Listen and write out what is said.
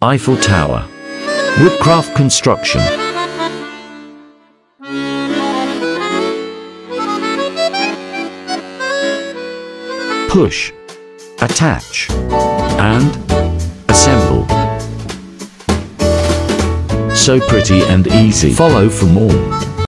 Eiffel Tower. Woodcraft construction. Push, attach, and assemble. So pretty and easy. Follow for more.